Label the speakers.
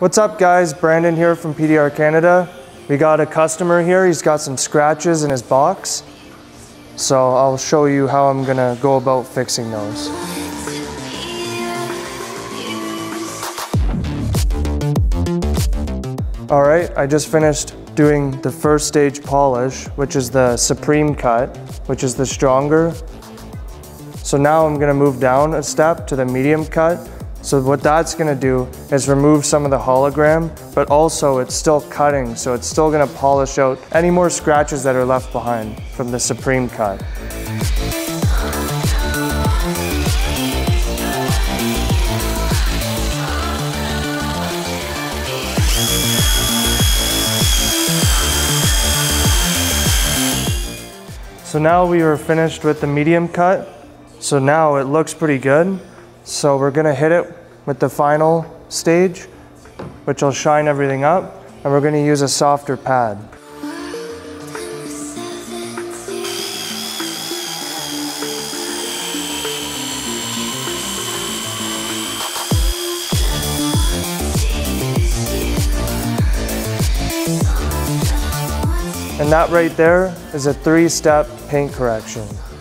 Speaker 1: What's up guys, Brandon here from PDR Canada. We got a customer here, he's got some scratches in his box. So I'll show you how I'm gonna go about fixing those. Alright, I just finished doing the first stage polish, which is the Supreme cut, which is the stronger. So now I'm gonna move down a step to the medium cut. So what that's gonna do is remove some of the hologram, but also it's still cutting, so it's still gonna polish out any more scratches that are left behind from the Supreme cut. So now we are finished with the medium cut. So now it looks pretty good. So we're gonna hit it with the final stage, which will shine everything up, and we're gonna use a softer pad. And that right there is a 3-step paint correction.